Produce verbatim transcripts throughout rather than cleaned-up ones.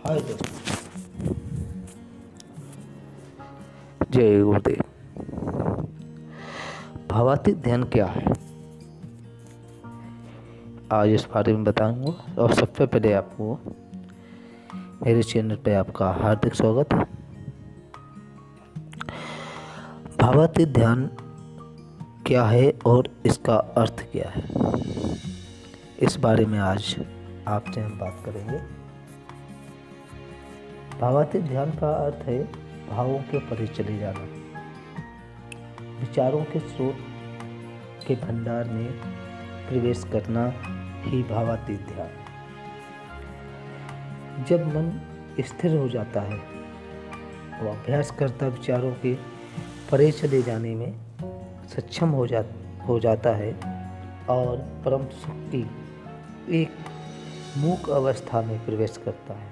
हाय दोस्तों, जय गुरुदेव। भावातीत ध्यान क्या है, आज इस बारे में बताऊंगा। और सबसे पहले आपको मेरे चैनल पे आपका हार्दिक स्वागत है। भावातीत ध्यान क्या है और इसका अर्थ क्या है, इस बारे में आज आपसे हम बात करेंगे। भावातीत ध्यान का अर्थ है भावों के परे चले जाना, विचारों के स्रोत के भंडार में प्रवेश करना ही भावातीत ध्यान। जब मन स्थिर हो जाता है, वो अभ्यास करता विचारों के परे चले जाने में सक्षम हो जा हो जाता है और परम सुख की एक मूक अवस्था में प्रवेश करता है।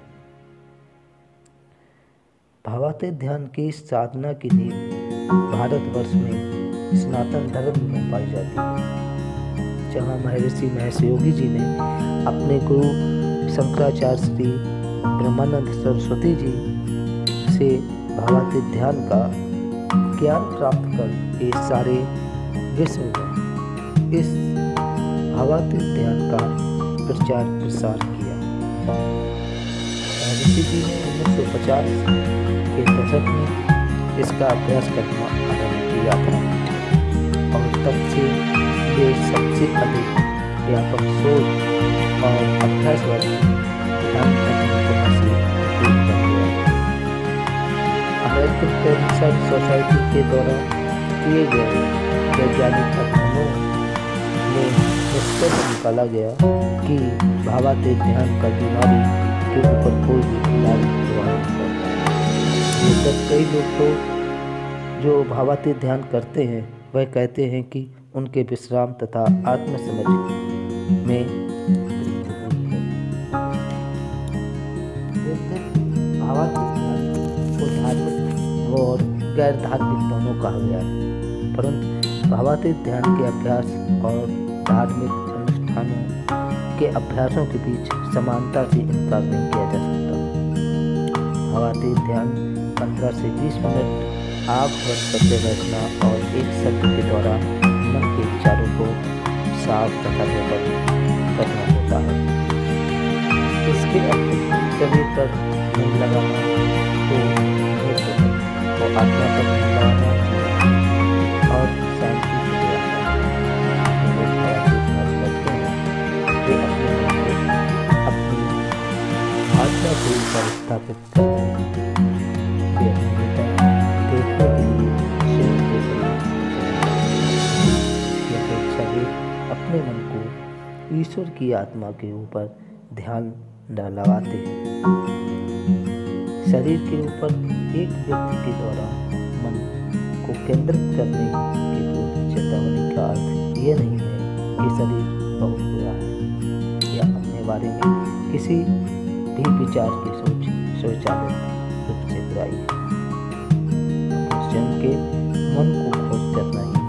भावातीत ध्यान की साधना की नींव भारतवर्ष में सनातन धर्म में पाई जाती है, जहाँ महर्षि महेश योगी जी ने अपने गुरु शंकराचार्य श्री ब्रह्मानंद सरस्वती जी से भावातीत ध्यान का ज्ञान प्राप्त कर ये सारे विश्व में इस भावातीत ध्यान का प्रचार प्रसार किया। महर्षि जी ने उन्नीस सौ पचास के दशक में इसका अभ्यास करना आरंभ किया था और तब से ये सबसे अधिक व्यापक सोच और अभ्यास वाली ध्यान तकनीकों में से एक बन गया। अमेरिकन कैंसर सोसाइटी के द्वारा किए गए वैज्ञानिक अध्ययनों में निष्कर्ष निकाला गया कि भावातीत ध्यान का बीमारी के ऊपर कोई भी इलाज नहीं करता। लेकिन कई लोग तो जो भावातीत ध्यान करते हैं वह कहते हैं कि उनके विश्राम तथा आत्म समझ में भावातीत ध्यान को धार्मिक और गैर धार्मिक दोनों कहा गया है, परंतु भावातीत ध्यान के अभ्यास और धार्मिक अनुष्ठानों के अभ्यासों के बीच समानता से इनकार नहीं किया जा सकता। भावातीत ध्यान पंद्रह से बीस मिनट आँख बंद करके बैठना और एक शब्द के द्वारा मन के विचारों को साफ तथा निर्भर करना होता है। इसके अतिरिक्त शरीर पर मन लगाना तो और आत्मा पर मन लगाना और शांति के लिए करते हैं। वे अपने मन को अपनी आत्मा के ऊपर स्थापित करते हैं। वे अपने देखने के लिए स्वयं के इसकी अपेक्षा वे अपने मन को ईश्वर की आत्मा के ऊपर ध्यान लगाते हैं। शरीर के ऊपर एक व्यक्ति के द्वारा मन को केंद्रित करने की पूरी चेतावनी का अर्थ यह नहीं है कि शरीर बहुत बुरा है या अपने बारे में किसी भी विचार की सोच स्वचालित रूप से बुराई है। स्वयं के मन को खोज करना ही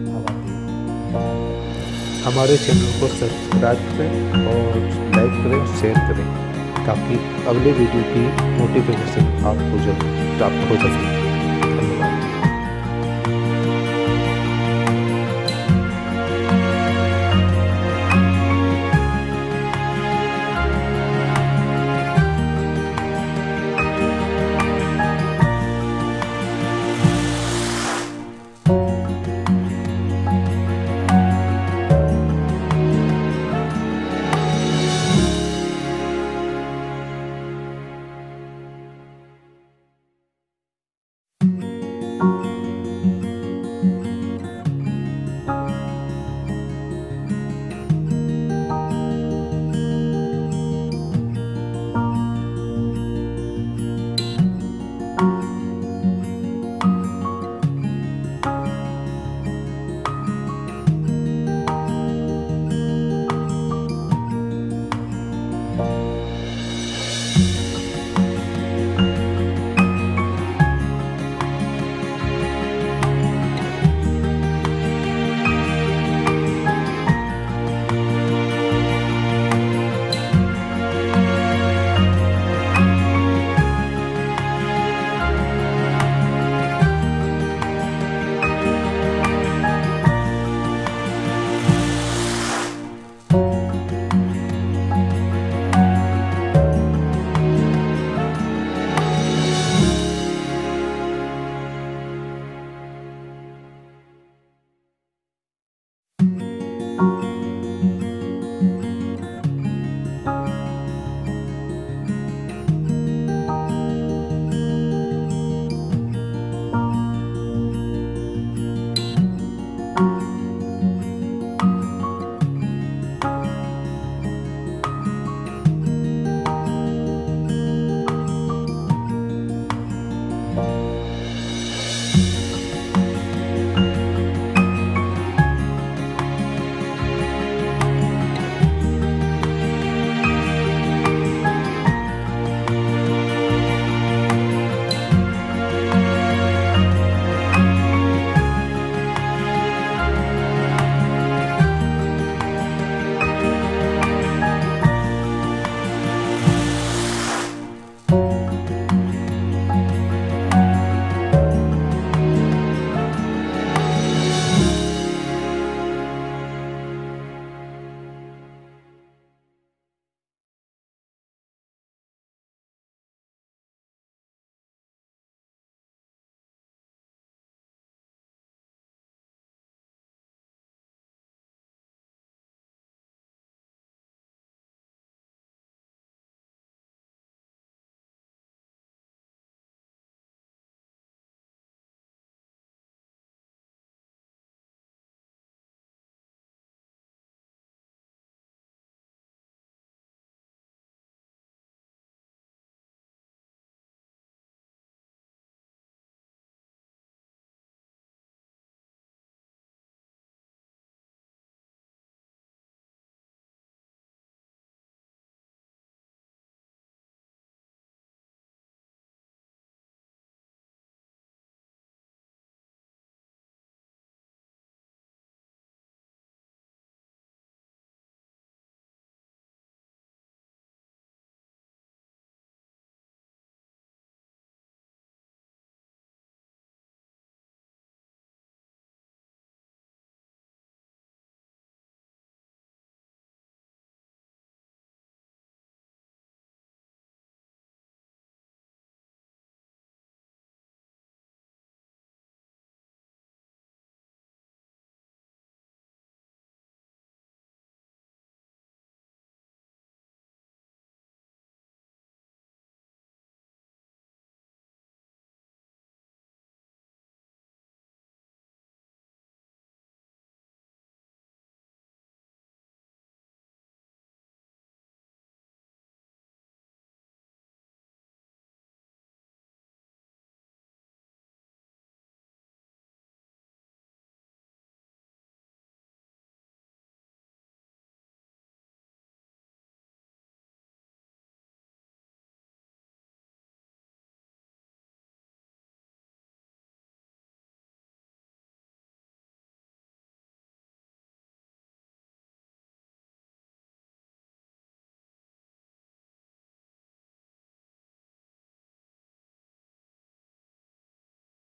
हमारे चैनल को सब्सक्राइब करें और लाइक करें, शेयर करें, ताकि अगले वीडियो की नोटिफिकेशन आपको जल्द प्राप्त हो सके।